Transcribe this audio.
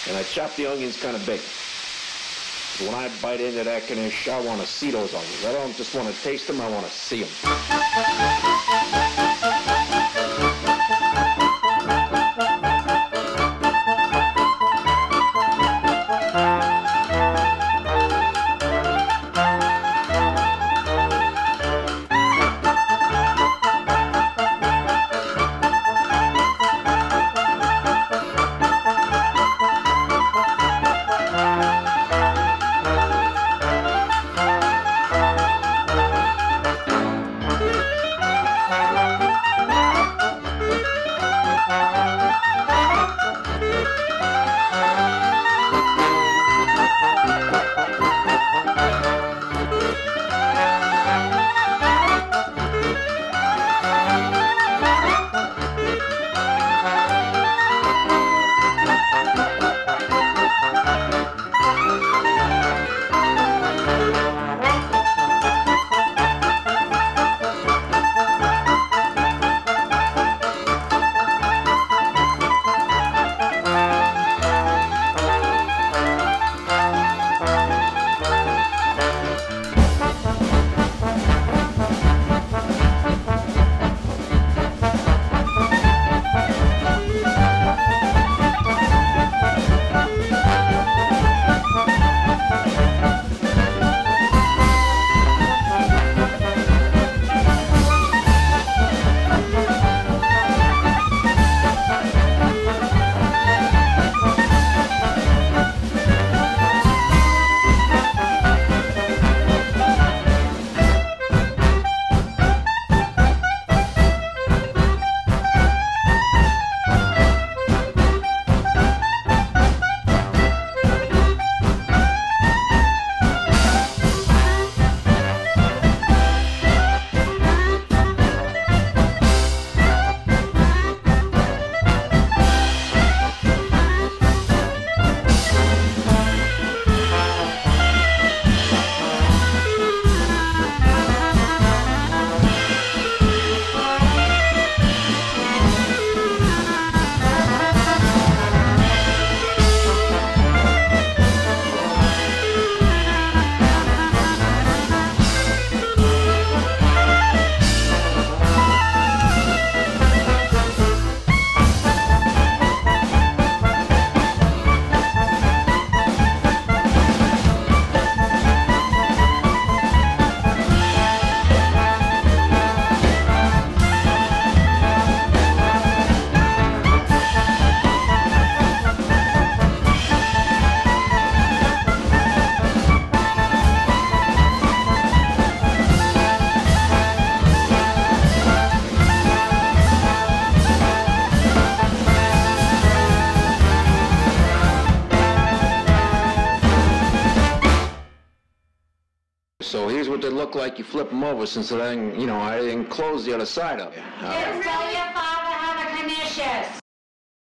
And I chop the onions kind of big. So when I bite into that Knish, I want to see those onions. I don't just want to taste them, I want to see them. So here's what they look like. You flip them over since I didn't, I didn't close the other side of it. Just tell your father how the Knish is.